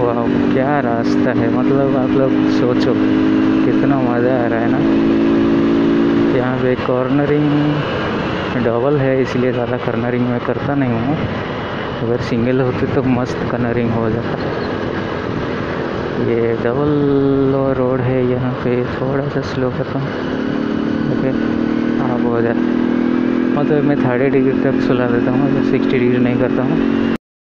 वाह क्या रास्ता है, मतलब आप लोग सोचो कितना मज़ा आ रहा है ना। यहाँ पे कॉर्नरिंग डबल है इसलिए ज़्यादा कॉर्नरिंग मैं करता नहीं हूँ। अगर सिंगल होते तो मस्त कॉर्नरिंग हो जाता। ये डबल रोड है, यहाँ पे थोड़ा सा स्लो करता हूँ। ओके आप हो जाए, मतलब मैं 30 डिग्री तक सुला देता हूँ, 60 डिग्री नहीं करता हूँ।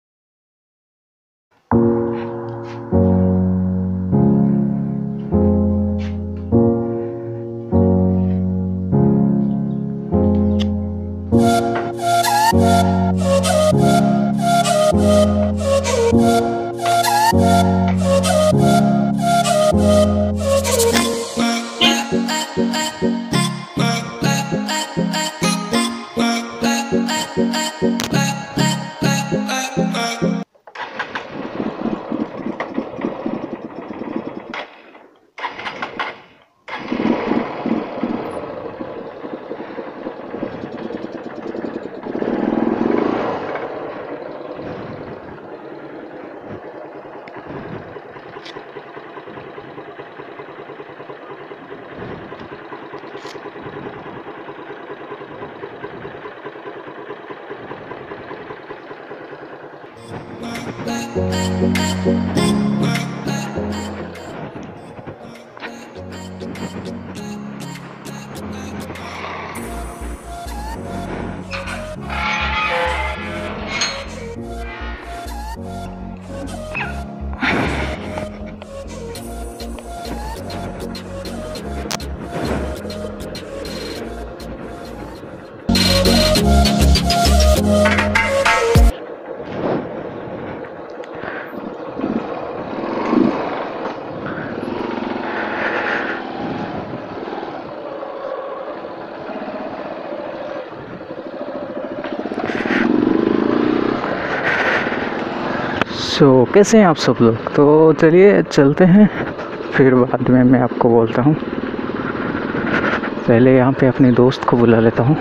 कैसे हैं आप सब लोग? तो चलिए चलते हैं, फिर बाद में मैं आपको बोलता हूँ। पहले यहाँ पे अपने दोस्त को बुला लेता हूँ।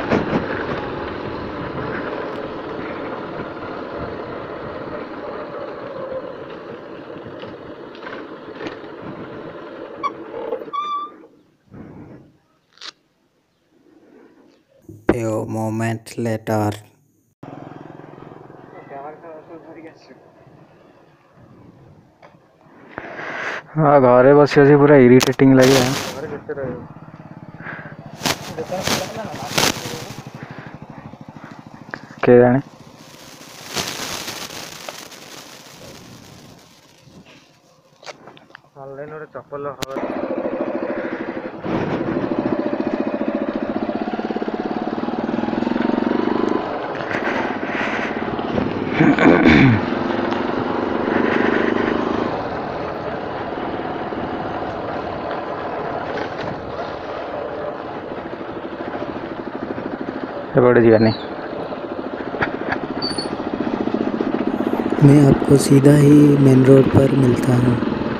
Few moments later. हाँ घरे बस पूरा इरिटेटिंग लगे के जाने। ऑनलाइन चप्पल बड़े जी नहीं, मैं आपको सीधा ही मेन रोड पर मिलता हूँ।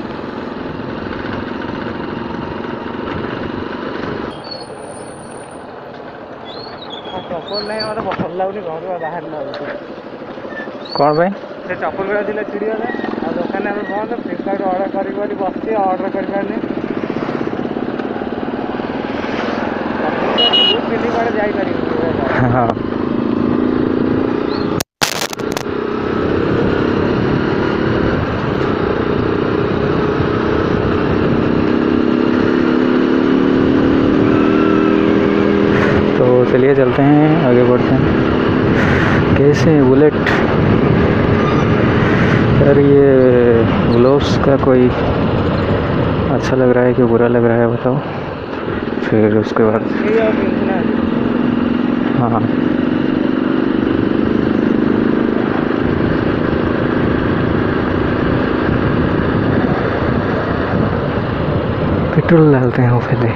चप्पल नहीं मतलब भल लगुनि घर बाहर कौन भाई से चप्पल गुड़ा थी चिड़िगला आ दुकान में बंद। फ्लिपकार्ट अर्डर कर बस अर्डर कर हाँ तो चलिए चलते हैं, आगे बढ़ते हैं। कैसे बुलेट यार, ये ग्लोव्स का कोई अच्छा लग रहा है कि बुरा लग रहा है बताओ, फिर उसके बाद हाँ पेट्रोल डालते हैं पहले।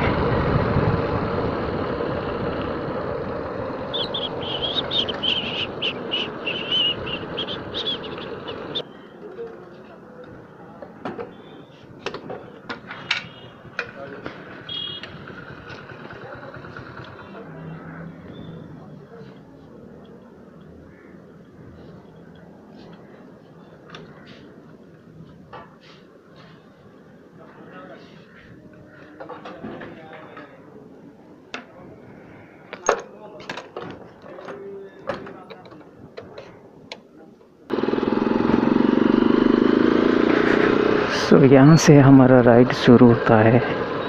सो यहाँ से हमारा राइड शुरू होता है।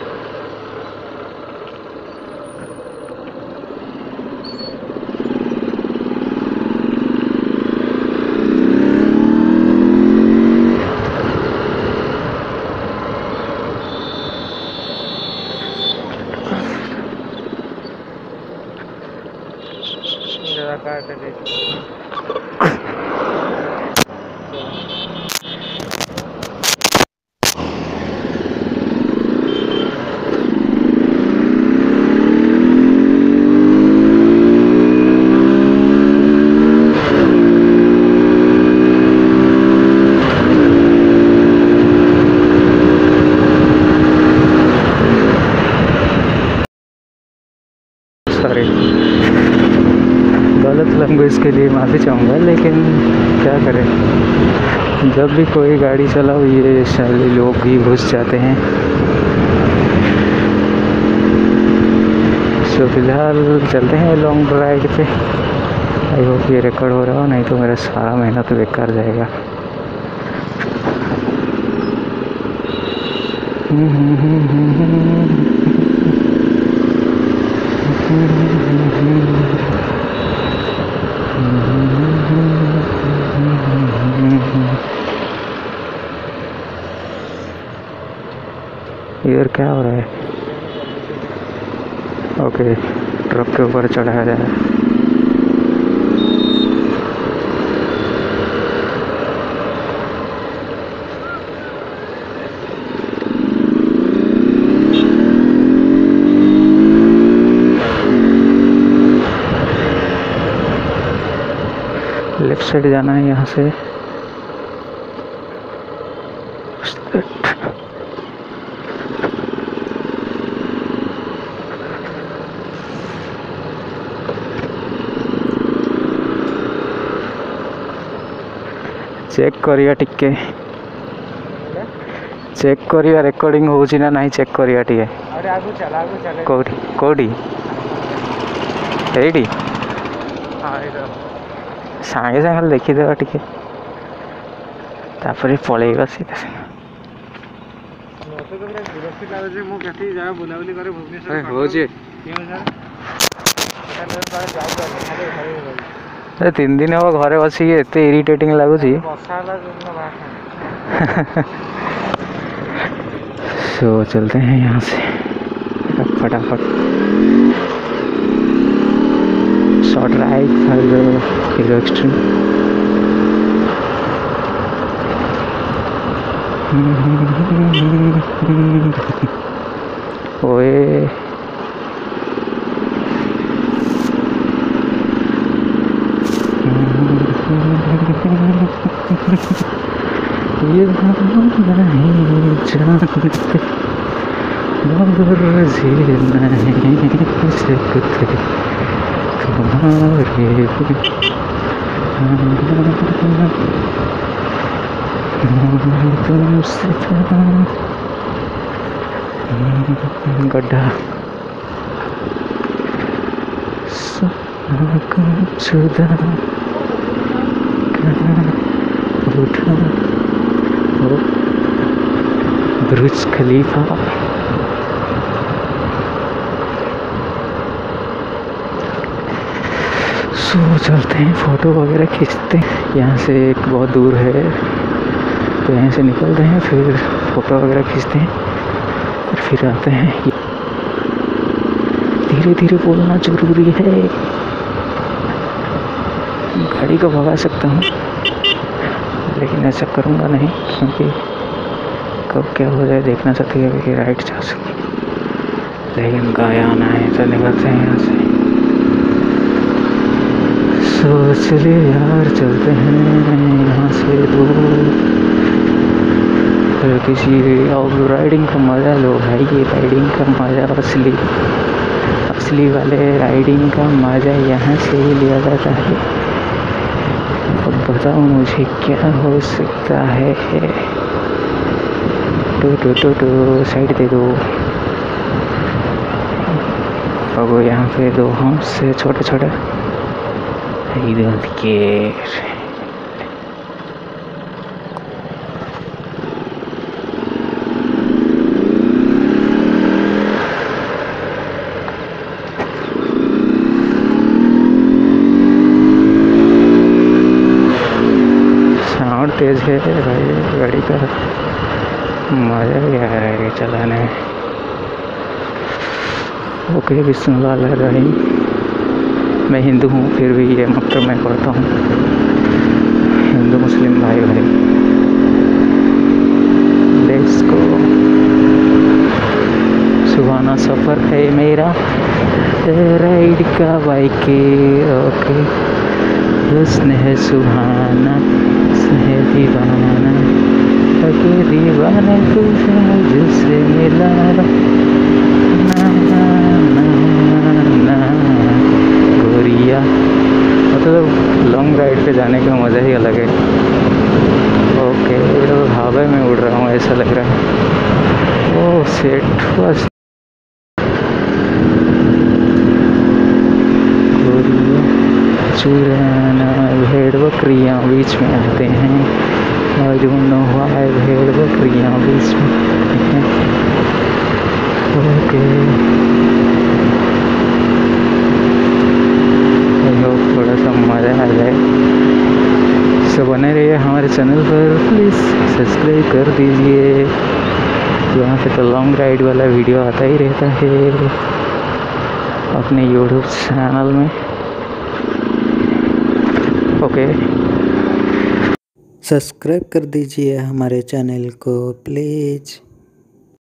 गलत लैंग्वेज के लिए माफ़ी चाहूँगा, लेकिन क्या करें, जब भी कोई गाड़ी चलाओ ये शैली लोग भी घुस जाते हैं। सो फिलहाल चलते हैं लॉन्ग राइड पे। आई होप ये रिकॉर्ड हो रहा हो, नहीं तो मेरा सारा मेहनत बेकार जाएगा। इधर क्या हो रहा है? ओके, ट्रक के ऊपर चढ़ाया जा रहा है। लेफ्ट साइड जाना है यहाँ से। चेक करिया टिके, चेक करिया रेकॉर्डिंग होची ना नहीं, चेक करिया टिके। अरे आगु चल कोडी कोडी एडी हां इधर सांगे सांगे देखि देबा टिके, तापरे पळेगा सीधा। मते तो पूरा विरक्ति लागे जे मु केथि जा बुलाबुली करे भुवनेश्वर हो जे क्यों सर एटा बार जाऊ खाली घरे हो। 3 दिन अब घरे बसी एते इरिटेटिंग लागुची। सो चलते हैं यहाँ से फटाफट। Short ride for Hero Xtreme. ओए ये नहीं जानते मगर जी नहीं सकते तुम्हारे तुमसे गड्ढा जुदा उठा बुर्ज खलीफा। सो चलते हैं, फ़ोटो वगैरह खींचते हैं। यहाँ से एक बहुत दूर है तो यहाँ से निकलते हैं, फिर फ़ोटो वगैरह खींचते हैं और फिर आते हैं। धीरे धीरे बोलना ज़रूरी है, गाड़ी को भगा सकता हूँ लेकिन ऐसा करूँगा नहीं, क्योंकि कब क्या हो जाए देखना चाहती है कि राइट जा सके। लेकिन गाया आना है तो निकलते हैं यहाँ से। सो चलिए यार चलते हैं यहाँ से दूर, फिर किसी और राइडिंग का मज़ा लो भाई। ये राइडिंग का मज़ा असली वाले राइडिंग का मज़ा यहाँ से ही लिया जाता है। अब बताओ मुझे क्या हो सकता है। टो साइड दे दो। अब यहाँ पे दो हम्स से छोटे छोटे इधर के तेज है भाई गाड़ी का, मज़ा ही आ रहा है चलाने में। ओके बिस्मिल्लाहिर्रहमानिर्रहीम। मैं हिंदू हूँ फिर भी ये मकतब में पढ़ता हूँ। हिंदू मुस्लिम भाई भाई, लेट्स गो। सुहाना सफ़र है मेरा राइड का बाइक के, ओके। हुस्न है सुहाना, हुस्न है दीवाना, अगे दीवाना तुझे मुझसे मिला ना ना ना ना गोरिया। मतलब लॉन्ग राइड पे जाने का मज़ा ही अलग है। ओके तो हवा में उड़ रहा हूँ ऐसा लग रहा है। ओह सेट बस चुराना, भेड़ बकरियाँ बीच में आते हैं, आज हुआ है भेड़ बकरियाँ बीच में आते हैं। ओके थोड़ा सा मज़ा आ जाए। सो बने रहिए हमारे चैनल पर, प्लीज़ सब्सक्राइब कर दीजिए। यहाँ पे तो लॉन्ग राइड वाला वीडियो आता ही रहता है अपने यूट्यूब चैनल में। ओके सब्सक्राइब कर दीजिए हमारे चैनल को प्लीज़।